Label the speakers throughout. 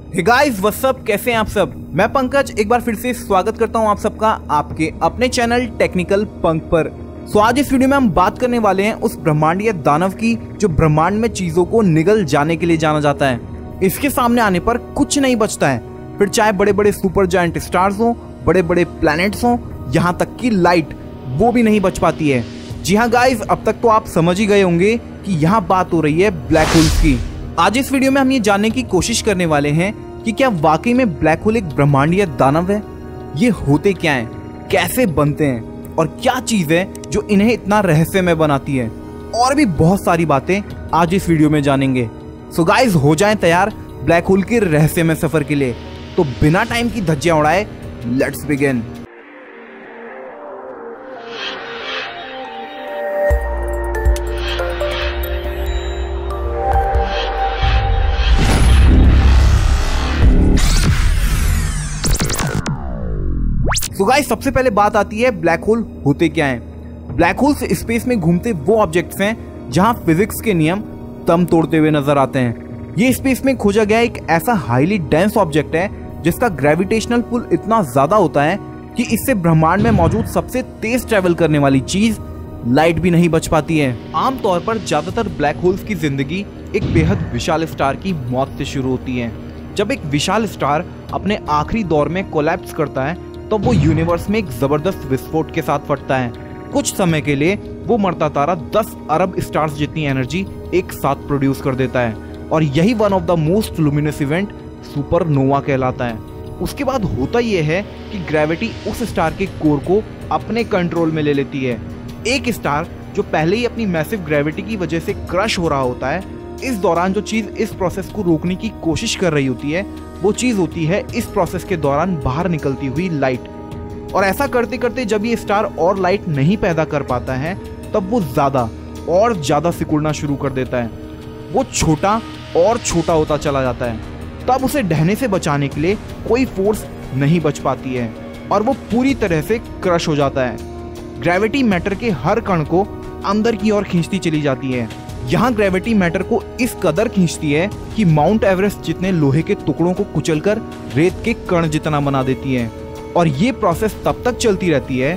Speaker 1: Hey guys what's up, कैसे हैं आप सब। मैं पंकज एक बार फिर से स्वागत करता हूं आप सबका आपके अपने चैनल टेक्निकल पंक पर। सो आज इस वीडियो में हम बात करने वाले हैं उस ब्रह्मांडीय दानव की जो ब्रह्मांड में चीजों को निगल जाने के लिए जाना जाता है। इसके सामने आने पर कुछ नहीं बचता है, फिर चाहे बड़े बड़े सुपर जायंट स्टार्स हो, बड़े बड़े प्लैनेट्स हो, यहाँ तक की लाइट वो भी नहीं बच पाती है। जी हाँ गाइस, अब तक तो आप समझ ही गए होंगे कि यहाँ बात हो रही है ब्लैक होल्स की। आज इस वीडियो में हम ये जानने की कोशिश करने वाले हैं कि क्या वाकई में ब्लैक होल एक ब्रह्मांडीय दानव है, ये होते क्या हैं, कैसे बनते हैं और क्या चीज है जो इन्हें इतना रहस्यमय बनाती है, और भी बहुत सारी बातें आज इस वीडियो में जानेंगे। सो गाइस हो जाएं तैयार ब्लैक होल के रहस्यमय सफर के लिए। तो बिना टाइम की धज्जियां उड़ाए लेट्स बिगिन। तो गाइस सबसे पहले बात आती है ब्लैक होल होते क्या हैं। ब्लैक होल्स स्पेस में घूमते वो ऑब्जेक्ट्स हैं जहां फिजिक्स के नियम दम तोड़ते हुए नजर आते हैं। ये स्पेस में खोजा गया एक ऐसा हाईली डेंस ऑब्जेक्ट है जिसका ग्रेविटेशनल पुल इतना ज्यादा होता है कि इससे ब्रह्मांड में मौजूद सबसे तेज ट्रेवल करने वाली चीज लाइट भी नहीं बच पाती है। आमतौर पर ज्यादातर ब्लैक होल्स की जिंदगी एक बेहद विशाल स्टार की मौत से शुरू होती है। जब एक विशाल स्टार अपने आखिरी दौर में कोलैप्स करता है तो वो यूनिवर्स में एक जबरदस्त विस्फोट के साथ फटता है। कुछ समय के लिए वो मरता तारा 10 अरब स्टार्स जितनी एनर्जी एक साथ प्रोड्यूस कर देता है, और यही one of the most luminous event supernova कहलाता है। उसके बाद होता यह है कि ग्रेविटी उस स्टार के कोर को अपने कंट्रोल में ले लेती है। एक स्टार जो पहले ही अपनी मैसिव ग्रेविटी की वजह से क्रश हो रहा होता है, इस दौरान जो चीज इस प्रोसेस को रोकने की कोशिश कर रही होती है वो चीज होती है इस प्रोसेस के दौरान बाहर निकलती हुई लाइट। और ऐसा करते करते जब ये स्टार और लाइट नहीं पैदा कर पाता है तब वो ज्यादा सिकुड़ना शुरू कर देता है। वो छोटा और छोटा होता चला जाता है। तब उसे ढहने से बचाने के लिए कोई फोर्स नहीं बच पाती है और वो पूरी तरह से क्रश हो जाता है। ग्रेविटी मैटर के हर कण को अंदर की ओर खींचती चली जाती है। यहाँ ग्रेविटी मैटर को इस कदर खींचती है कि माउंट एवरेस्ट जितने लोहे के टुकड़ों को कुचलकर रेत के कण जितना बना देती है। और ये प्रोसेस तब तक चलती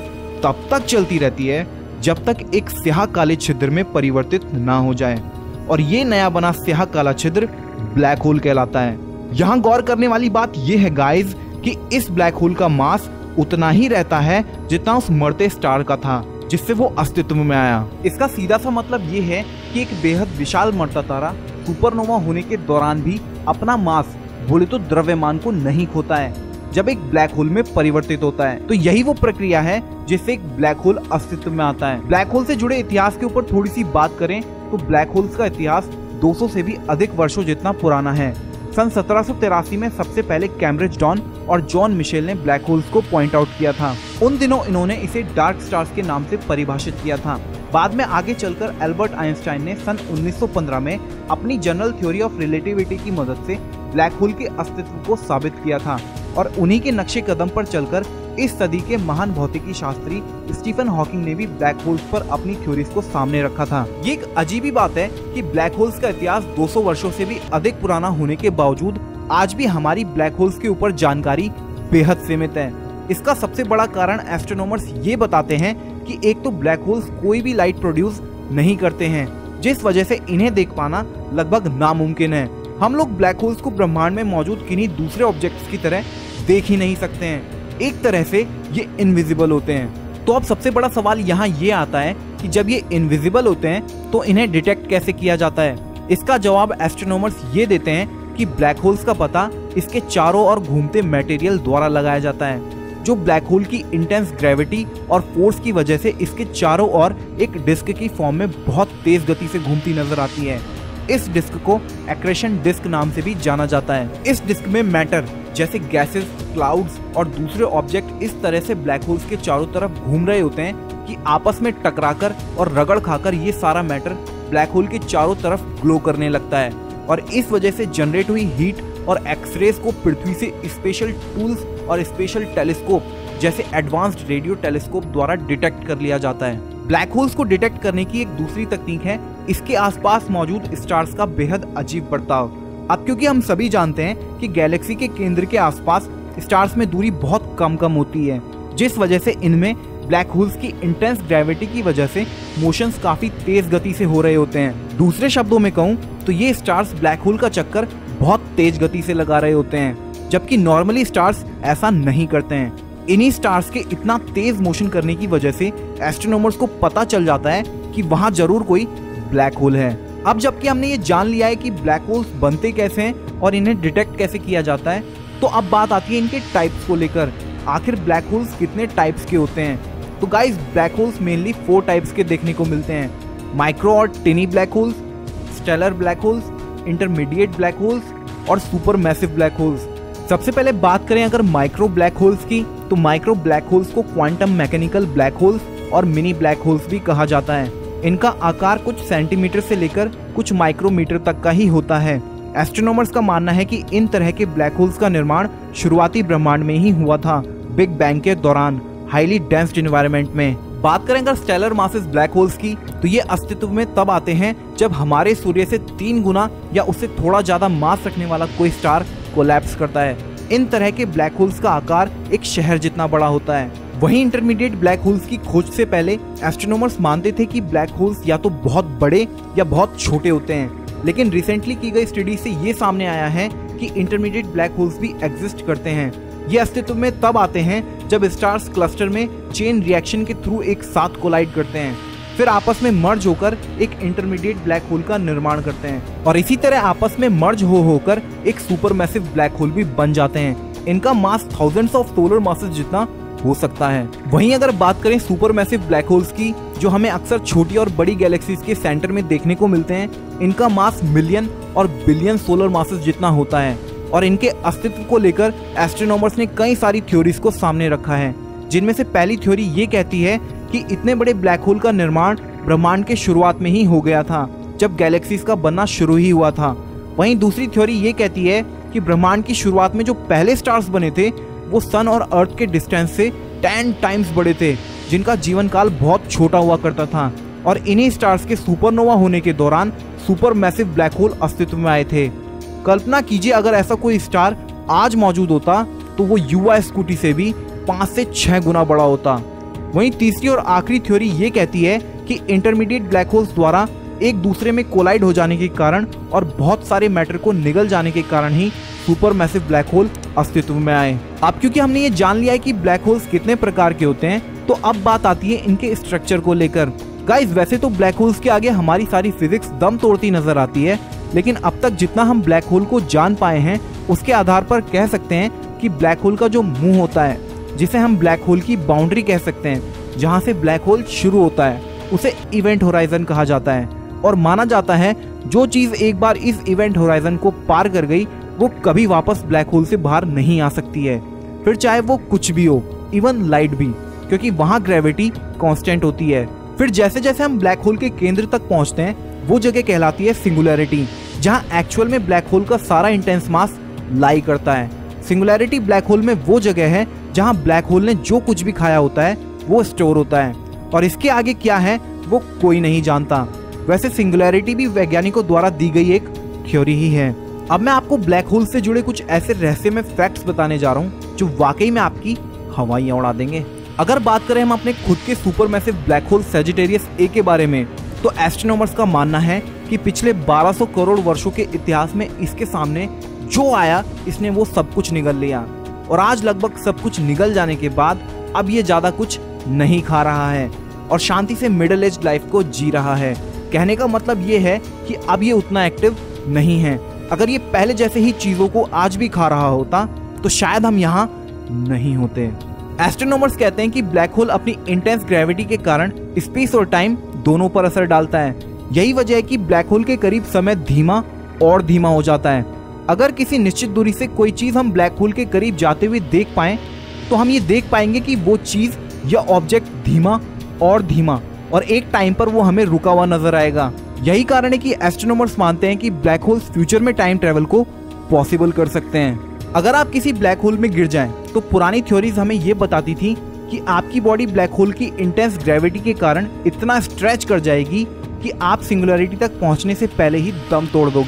Speaker 1: रहती है जब तक एक स्याह काले छिद्र में परिवर्तित ना हो जाए, और ये नया बना स्याह काला छिद्र ब्लैक होल कहलाता है। यहाँ गौर करने वाली बात यह है गाइज कि इस ब्लैक होल का मास उतना ही रहता है जितना उस मरते स्टार का था जिससे वो अस्तित्व में आया। इसका सीधा सा मतलब ये है कि एक बेहद विशाल मरता तारा सुपरनोवा होने के दौरान भी अपना मास बोले तो द्रव्यमान को नहीं खोता है जब एक ब्लैक होल में परिवर्तित होता है। तो यही वो प्रक्रिया है जिससे एक ब्लैक होल अस्तित्व में आता है। ब्लैक होल से जुड़े इतिहास के ऊपर थोड़ी सी बात करें तो ब्लैक होल्स का इतिहास 200 से भी अधिक वर्षों जितना पुराना है। सन 1783 में सबसे पहले कैम्ब्रिज डॉन और जॉन मिशेल ने ब्लैक होल्स को पॉइंट आउट किया था। उन दिनों इन्होंने इसे डार्क स्टार्स के नाम से परिभाषित किया था। बाद में आगे चलकर एल्बर्ट आइंस्टाइन ने सन 1915 में अपनी जनरल थ्योरी ऑफ रिलेटिविटी की मदद से ब्लैक होल के अस्तित्व को साबित किया था, और उन्हीं के नक्शे कदम पर चलकर इस सदी के महान भौतिकी शास्त्री स्टीफन हॉकिंग ने भी ब्लैक होल्स पर अपनी थ्योरीज को सामने रखा था। ये एक अजीब बात है कि ब्लैक होल्स का इतिहास 200 वर्षों से भी अधिक पुराना होने के बावजूद आज भी हमारी ब्लैक होल्स के ऊपर जानकारी बेहद सीमित है। इसका सबसे बड़ा कारण एस्ट्रोनॉमर्स ये बताते हैं कि एक तो ब्लैक होल्स कोई भी लाइट प्रोड्यूस नहीं करते हैं, जिस वजह से इन्हें देख पाना लगभग नामुमकिन है। हम लोग ब्लैक होल्स को ब्रह्मांड में मौजूद किन्हीं दूसरे ऑब्जेक्ट्स की तरह देख ही नहीं सकते हैं। एक तरह से ये इनविजिबल होते हैं। तो अब सबसे बड़ा सवाल यहाँ ये आता है कि जब ये इनविजिबल होते हैं तो इन्हें डिटेक्ट कैसे किया जाता है। इसका जवाब एस्ट्रोनॉमर्स ये देते हैं कि ब्लैक होल्स का पता इसके चारों ओर घूमते मटेरियल द्वारा लगाया जाता है, जो ब्लैक होल की इंटेंस ग्रेविटी और फोर्स की वजह से इसके चारों ओर एक डिस्क की फॉर्म में बहुत तेज गति से घूमती नजर आती है। इस डिस्क को एक्रेशन डिस्क नाम से भी जाना जाता है। इस डिस्क में मैटर जैसे गैसेस, क्लाउड्स और दूसरे ऑब्जेक्ट इस तरह से ब्लैक होल्स के चारों तरफ घूम रहे होते हैं कि आपस में टकराकर और रगड़ खाकर ये सारा मैटर ब्लैक होल के चारों तरफ ग्लो करने लगता है, और इस वजह से जनरेट हुई हीट और एक्सरेज को पृथ्वी से स्पेशल टूल्स और स्पेशल टेलीस्कोप जैसे एडवांस्ड रेडियो टेलीस्कोप द्वारा डिटेक्ट कर लिया जाता है। ब्लैक होल्स को डिटेक्ट करने की एक दूसरी तकनीक है इसके आसपास मौजूद स्टार्स का बेहद अजीब बर्ताव। अब क्योंकि हम सभी जानते हैं कि गैलेक्सी के केंद्र के आसपास स्टार्स में दूरी बहुत कम होती है, जिस वजह से इनमें ब्लैक होल्स की इंटेंस ग्रेविटी की वजह से मोशंस काफी तेज गति से हो रहे होते हैं। दूसरे शब्दों में कहूँ तो ये स्टार्स ब्लैक होल का चक्कर बहुत तेज गति से लगा रहे होते हैं, जबकि नॉर्मली स्टार्स ऐसा नहीं करते हैं। इन्हीं स्टार्स के इतना तेज मोशन करने की वजह से एस्ट्रोनॉमर्स को पता चल जाता है कि वहाँ जरूर कोई ब्लैक होल है। अब जबकि हमने ये जान लिया है कि ब्लैक होल्स बनते कैसे हैं और इन्हें डिटेक्ट कैसे किया जाता है, तो अब बात आती है इनके टाइप्स को लेकर। आखिर ब्लैक होल्स कितने टाइप्स के होते हैं? तो guys, black holes mainly 4 types के देखने को मिलते हैं: माइक्रो और tiny black holes, stellar black holes, intermediate black holes और सुपर मैसिव ब्लैक होल्स। सबसे पहले बात करें अगर माइक्रो ब्लैक होल्स की, तो माइक्रो ब्लैक होल्स को क्वांटम मैकेनिकल ब्लैक होल्स और मिनी ब्लैक होल्स भी कहा जाता है। इनका आकार कुछ सेंटीमीटर से लेकर कुछ माइक्रोमीटर तक का ही होता है। एस्ट्रोनॉमर्स का मानना है कि इन तरह के ब्लैक होल्स का निर्माण शुरुआती ब्रह्मांड में ही हुआ था, बिग बैंग के दौरान हाईली डेंस्ड एनवायरनमेंट में। बात करें अगर स्टेलर मासिव ब्लैक होल्स की, तो ये अस्तित्व में तब आते हैं जब हमारे सूर्य से 3 गुना या उससे थोड़ा ज्यादा मास रखने वाला कोई स्टार कोलैप्स करता है। इन तरह के ब्लैक होल्स का आकार एक शहर जितना बड़ा होता है। वहीं इंटरमीडिएट ब्लैक होल्स की खोज से पहले एस्ट्रोनॉमर्स मानते थे कि ब्लैक होल्स या तो बहुत बड़े या बहुत छोटे होते हैं, लेकिन रिसेंटली की गई स्टडी से ये सामने आया है कि इंटरमीडिएट ब्लैक होल्स भी एग्जिस्ट करते हैं। ये अस्तित्व में तब आते हैं जब स्टार्स क्लस्टर में चेन रिएक्शन के थ्रू एक साथ कोलाइड करते हैं, फिर आपस में मर्ज होकर एक इंटरमीडिएट ब्लैक होल का निर्माण करते हैं और इसी तरह आपस में मर्ज होकर एक सुपरमैसिव ब्लैक होल भी बन जाते हैं। इनका mass thousands of solar masses जितना हो सकता है। वहीं अगर बात करें सुपरमैसिव ब्लैक होल्स की, जो हमें अक्सर छोटी और बड़ी गैलेक्सीज के सेंटर में देखने को मिलते हैं, इनका मास मिलियन और बिलियन सोलर मासेस जितना होता है और इनके अस्तित्व को लेकर एस्ट्रोनॉमर्स ने कई सारी थ्योरीज को सामने रखा है, जिनमें से पहली थ्योरी ये कहती है कि इतने बड़े ब्लैक होल का निर्माण ब्रह्मांड के शुरुआत में ही हो गया था, जब गैलेक्सीज का बनना शुरू ही हुआ था। वहीं दूसरी थ्योरी ये कहती है कि ब्रह्मांड की शुरुआत में जो पहले स्टार्स बने थे वो सन और अर्थ के डिस्टेंस से 10 टाइम्स बड़े थे, जिनका जीवन काल बहुत छोटा हुआ करता था और इन्हीं स्टार्स के सुपरनोवा होने के दौरान सुपर मैसिव ब्लैक होल अस्तित्व में आए थे। कल्पना कीजिए अगर ऐसा कोई स्टार आज मौजूद होता तो वो युवा स्कूटी से भी 5 से 6 गुना बड़ा होता। वहीं तीसरी और आखिरी थ्योरी ये कहती है कि इंटरमीडिएट ब्लैक होल्स द्वारा एक दूसरे में कोलाइड हो जाने के कारण और बहुत सारे मैटर को निगल जाने के कारण ही सुपर मैसिव ब्लैक होल अस्तित्व में आए। अब क्योंकि हमने ये जान लिया है कि ब्लैक होल्स कितने प्रकार के होते हैं, तो अब बात आती है इनके स्ट्रक्चर को लेकर। गाइस, वैसे तो ब्लैक होल्स के आगे हमारी सारी फिजिक्स दम तोड़ती नजर आती है, लेकिन अब तक जितना हम ब्लैक होल को जान पाए हैं उसके आधार पर कह सकते हैं कि ब्लैक होल का जो मुंह होता है, जिसे हम ब्लैक होल की बाउंड्री कह सकते हैं, जहाँ से ब्लैक होल शुरू होता है, उसे इवेंट होराइजन कहा जाता है और माना जाता है जो चीज एक बार इस इवेंट होराइजन को पार कर गई वो कभी वापस ब्लैक होल से बाहर नहीं आ सकती है, फिर चाहे वो कुछ भी हो, इवन लाइट भी, क्योंकि वहाँ ग्रेविटी कांस्टेंट होती है। फिर जैसे जैसे हम ब्लैक होल के केंद्र तक पहुँचते हैं वो जगह कहलाती है सिंगुलैरिटी, जहाँ एक्चुअल में ब्लैक होल का सारा इंटेंस मास लाई करता है। सिंगुलैरिटी ब्लैक होल में वो जगह है जहाँ ब्लैक होल ने जो कुछ भी खाया होता है वो स्टोर होता है और इसके आगे क्या है वो कोई नहीं जानता। वैसे सिंगुलैरिटी भी वैज्ञानिकों द्वारा दी गई एक थ्योरी ही है। अब मैं आपको ब्लैक होल से जुड़े कुछ ऐसे रहस्यमय फैक्ट्स बताने जा रहा हूँ जो वाकई में आपकी हवाइयाँ उड़ा देंगे। अगर बात करें हम अपने खुद के supermassive black hole Sagittarius A के बारे में, तो एस्ट्रोनॉमर्स का मानना है कि पिछले 1200 करोड़ वर्षों के इतिहास में इसके सामने जो आया इसने वो सब कुछ निगल लिया और आज लगभग सब कुछ निगल जाने के बाद अब ये ज्यादा कुछ नहीं खा रहा है और शांति से मिडिल एज लाइफ को जी रहा है। कहने का मतलब ये है कि अब ये उतना एक्टिव नहीं है। अगर ये पहले जैसे ही चीजों को आज भी खा रहा होता तो शायद हम यहाँ नहीं होते। एस्ट्रोनॉमर्स कहते हैं कि ब्लैक होल अपनी इंटेंस ग्रेविटी के कारण स्पेस और टाइम दोनों पर असर डालता है। यही वजह है कि ब्लैक होल के करीब समय धीमा और धीमा हो जाता है। अगर किसी निश्चित दूरी से कोई चीज हम ब्लैक होल के करीब जाते हुए देख पाएं तो हम ये देख पाएंगे कि वो चीज या ऑब्जेक्ट धीमा और एक टाइम पर वो हमें रुका हुआ नजर आएगा। यही कारण है कि एस्ट्रोनॉमर्स मानते हैं कि ब्लैक होल्स फ्यूचर में टाइम ट्रेवल को पॉसिबल कर सकते हैं। अगर आप किसी ब्लैक होल में गिर जाएं तो पुरानी थ्योरीज हमें ये बताती थी कि आपकी बॉडी ब्लैक होल की इंटेंस ग्रेविटी के कारण इतना स्ट्रेच कर जाएगी कि आप सिंगुलैरिटी तक पहुंचने से पहले ही दम तोड़ दोगे।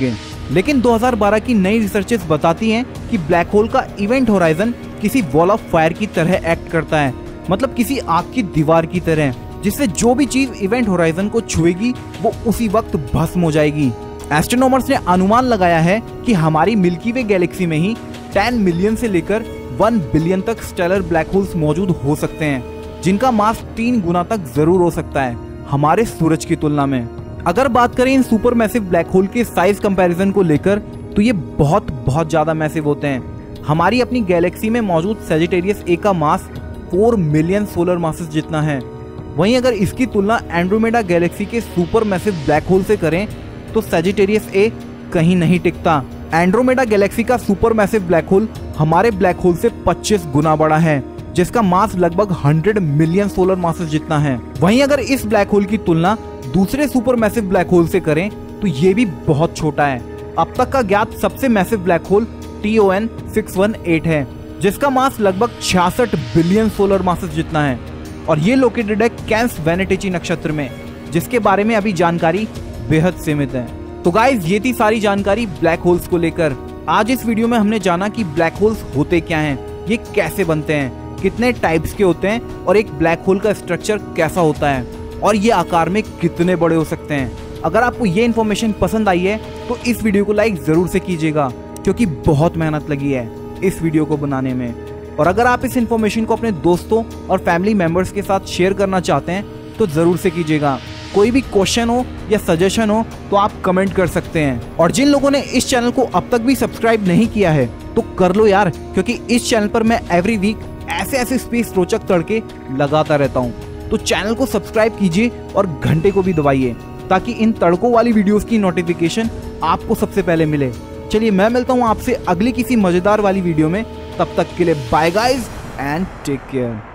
Speaker 1: लेकिन 2012 की नई रिसर्चेस बताती हैं कि ब्लैक होल का इवेंट होराइजन किसी वॉल ऑफ फायर की तरह एक्ट करता है, मतलब किसी आग की दीवार की तरह, जिससे जो भी चीज इवेंट होराइजन को छुएगी वो उसी वक्त भस्म हो जाएगी। एस्ट्रोनॉमर्स ने अनुमान लगाया है कि हमारी मिल्की वे गैलेक्सी में ही 10 मिलियन से लेकर 1 बिलियन तक स्टेलर ब्लैक होल्स मौजूद हो सकते हैं, जिनका मास 3 गुना तक जरूर हो सकता है हमारे सूरज की तुलना में। अगर बात करें इन सुपर मैसिव ब्लैक होल के साइज कंपैरिजन को लेकर, तो ये बहुत ज्यादा मैसिव होते हैं। हमारी अपनी गैलेक्सी में मौजूद सजिटेरियस ए का मास 4 मिलियन सोलर मासेस जितना है। वहीं अगर इसकी तुलना एंड्रोमेडा गैलेक्सी के सुपर मैसिव ब्लैक होल से करें तो सजिटेरियस ए कहीं नहीं टिकता। एंड्रोमेडा गैलेक्सी का सुपर मैसिव ब्लैक होल हमारे ब्लैक होल से 25 गुना बड़ा है, जिसका मास लगभग 100 मिलियन सोलर मासेस जितना है। वहीं अगर इस ब्लैक होल की तुलना दूसरे सुपर मैसिव ब्लैक होल से करें तो ये भी बहुत छोटा है। अब तक का ज्ञात सबसे मैसिव ब्लैक होल TON 618 है, जिसका मास लगभग 66 बिलियन सोलर मासेस जितना है, और ये लोकेटेड है कैंस वेनेटिची नक्षत्र में, जिसके बारे में अभी जानकारी बेहद सीमित है। तो गाइस, ये थी सारी जानकारी ब्लैक होल्स को लेकर। आज इस वीडियो में हमने जाना कि ब्लैक होल्स होते क्या हैं, ये कैसे बनते हैं, कितने टाइप्स के होते हैं, और एक ब्लैक होल का स्ट्रक्चर कैसा होता है, और ये आकार में कितने बड़े हो सकते हैं। अगर आपको ये इन्फॉर्मेशन पसंद आई है तो इस वीडियो को लाइक जरूर से कीजिएगा, क्योंकि बहुत मेहनत लगी है इस वीडियो को बनाने में। और अगर आप इस इन्फॉर्मेशन को अपने दोस्तों और फैमिली मेंबर्स के साथ शेयर करना चाहते हैं तो जरूर से कीजिएगा। कोई भी क्वेश्चन हो या सजेशन हो तो आप कमेंट कर सकते हैं। और जिन लोगों ने इस चैनल को अब तक भी सब्सक्राइब नहीं किया है तो कर लो यार, क्योंकि इस चैनल पर मैं एवरी वीक ऐसे स्पेस रोचक तड़के लगाता रहता हूँ। तो चैनल को सब्सक्राइब कीजिए और घंटे को भी दबाइए, ताकि इन तड़कों वाली वीडियोस की नोटिफिकेशन आपको सबसे पहले मिले। चलिए, मैं मिलता हूँ आपसे अगली किसी मजेदार वाली वीडियो में। तब तक के लिए bye guys and take care.